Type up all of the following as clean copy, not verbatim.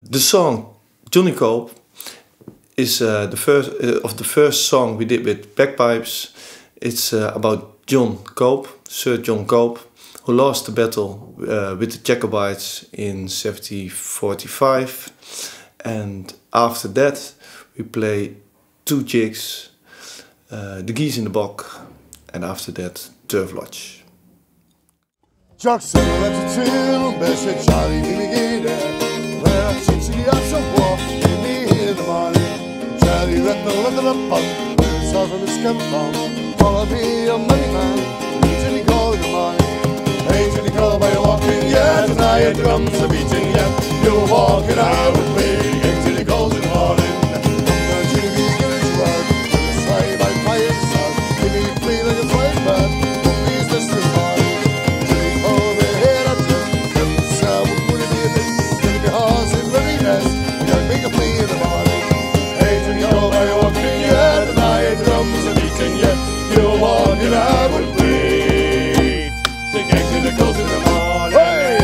The song Johnnie Cope is the first song we did with bagpipes. It's about John Cope, Sir John Cope, who lost the battle with the Jacobites in 1745. And after that we play 2 jigs, the Geese in the bog, and after that Turf Lodge. Jackson left a trail on Bessie, Charlie, me get there. Where I see the house of war, give me here in the morning. Charlie read the leather up pump, where the south from the scum from. Follow me, a money man, till he call in the morning. Hey, till he call by walking, yeah, tonight the drums are beating, yeah. You're walking out with me, till he calls in the morning. I'm going to be good as well, with a sleigh by fire sun. Give me flee like a flying bird, please listen to the morning. Make a plea in the morning. Hey, till you go by walking, yeah, tonight the drums are beating, yeah. You're walking out with me to get to the coast in the morning. Hey!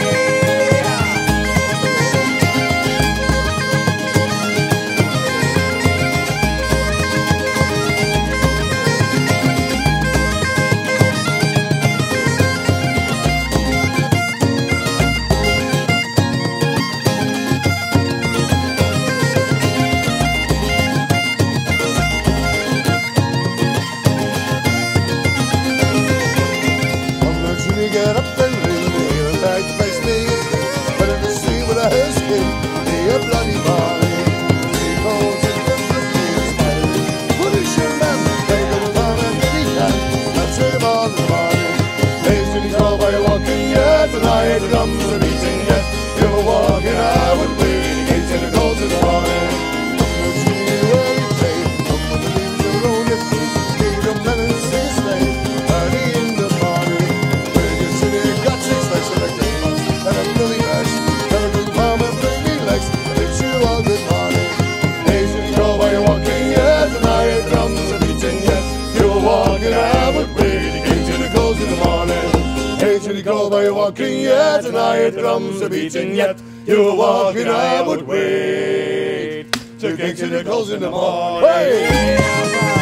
Get up and leave me in a bag face me. But in the sea with a husky, be a bloody body. He calls it the fifties, put his shirt on, take him down and he can. That's him on the morning. Hey, till you go by walking, yeah, tonight the drums are beating, yeah. You're walking out with me, the gates and the goals in the morning. Come to see where he played, come with the leaves of lonely fruit. Give them melons in his name, early in the morning. And a bloody mess, and a good palm and bring me legs, and it's you all good morning. Hey, till you go by walking, yeah, tonight the drums are beating, yeah. You're walking out with me, the king till it goes in the morning. Hey, till you go by walking, yeah, tonight the drums are beating, yeah. You're walking out with me, the king till it goes in the morning. Hey!